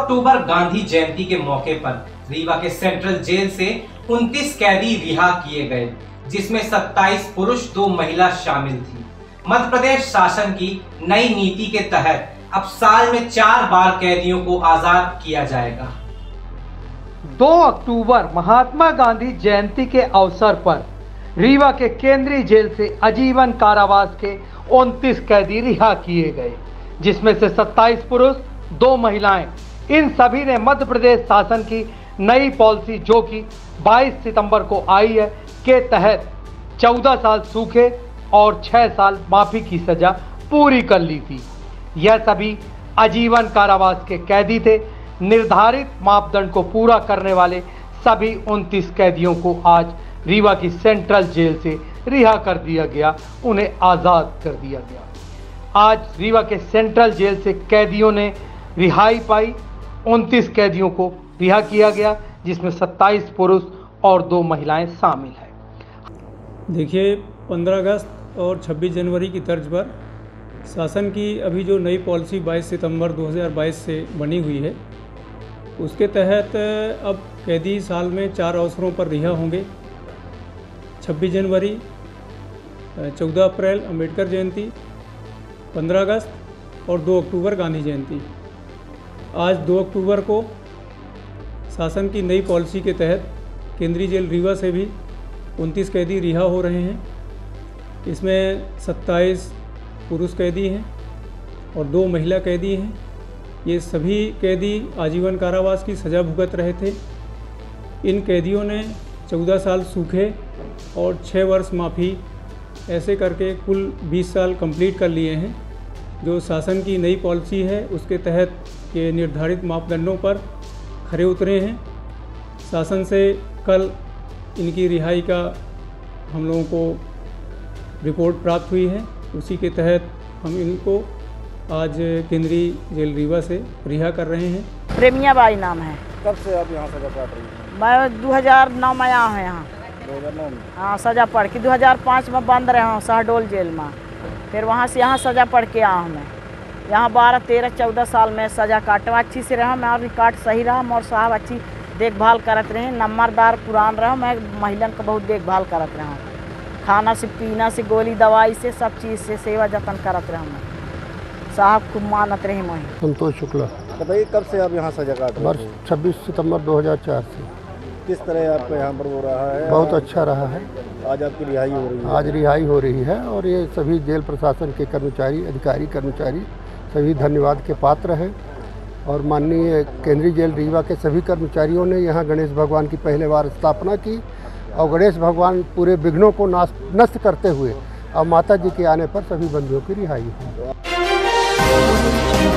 अक्टूबर गांधी जयंती के मौके पर रीवा के सेंट्रल जेल से 29 कैदी रिहा किए गए, जिसमें 27 पुरुष 2 महिला शामिल थी। मध्य प्रदेश शासन की नई नीति के तहत अब साल में 4 बार कैदियों को आजाद किया जाएगा। 2 अक्टूबर महात्मा गांधी जयंती के अवसर पर रीवा के केंद्रीय जेल से आजीवन कारावास के 29 कैदी रिहा किए गए, जिसमें से 27 पुरुष 2 महिलाएं। इन सभी ने मध्य प्रदेश शासन की नई पॉलिसी, जो कि 22 सितंबर को आई है, के तहत 14 साल सूखे और 6 साल माफी की सजा पूरी कर ली थी। यह सभी आजीवन कारावास के कैदी थे। निर्धारित मापदंड को पूरा करने वाले सभी 29 कैदियों को आज रीवा की सेंट्रल जेल से रिहा कर दिया गया, उन्हें आज़ाद कर दिया गया। आज रीवा के सेंट्रल जेल से कैदियों ने रिहाई पाई। 29 कैदियों को रिहा किया गया, जिसमें 27 पुरुष और 2 महिलाएं शामिल हैं। देखिए, 15 अगस्त और 26 जनवरी की तर्ज पर शासन की अभी जो नई पॉलिसी 22 सितंबर 2022 से बनी हुई है, उसके तहत अब कैदी साल में 4 अवसरों पर रिहा होंगे। 26 जनवरी, 14 अप्रैल अम्बेडकर जयंती, 15 अगस्त और 2 अक्टूबर गांधी जयंती। आज 2 अक्टूबर को शासन की नई पॉलिसी के तहत केंद्रीय जेल रीवा से भी 29 कैदी रिहा हो रहे हैं। इसमें 27 पुरुष कैदी हैं और 2 महिला कैदी हैं। ये सभी कैदी आजीवन कारावास की सज़ा भुगत रहे थे। इन कैदियों ने 14 साल सूखे और 6 वर्ष माफ़ी, ऐसे करके कुल 20 साल कंप्लीट कर लिए हैं। जो शासन की नई पॉलिसी है, उसके तहत ये निर्धारित मापदंडों पर खरे उतरे हैं। शासन से कल इनकी रिहाई का हम लोगों को रिपोर्ट प्राप्त हुई है। उसी के तहत हम इनको आज केंद्रीय जेल रीवा से रिहा कर रहे हैं। प्रेमिया बाई नाम है। कब से आप यहाँ सजा काट रही हैं? मैं 2009 में आया हूँ यहाँ। 2009 में? हाँ, सजा पढ़ के 2005 में बंद रहा हूँ शहडोल जेल में। फिर वहाँ से यहाँ सजा पढ़ के आया हूँ मैं। यहाँ 12, 13, 14 साल में सजा काटा। अच्छी से रहा मैं, और रिकॉर्ड सही रहा। और साहब अच्छी देखभाल करते रहे, नंबरदार पुरान रहा। मैं महिला का बहुत देखभाल करते रहा। खाना से, पीना से, गोली दवाई से, सब चीज़ से सेवा जतन करते रहा मैं। साहब खूब मानत रहे मैं। संतोष शुक्ला। बताइए, कब से आप यहाँ सजा काट रहे हैं? 26 सितंबर 2004 से। किस तरह आपको यहाँ पर हो रहा है? बहुत अच्छा रहा है। आज आपकी रिहाई हो रही है? आज रिहाई हो रही है, और ये सभी जेल प्रशासन के कर्मचारी, अधिकारी, कर्मचारी सभी धन्यवाद के पात्र हैं। और माननीय केंद्रीय जेल रीवा के सभी कर्मचारियों ने यहाँ गणेश भगवान की पहले बार स्थापना की, और गणेश भगवान पूरे विघ्नों को नष्ट करते हुए अब माता जी के आने पर सभी बंदियों की रिहाई हुई।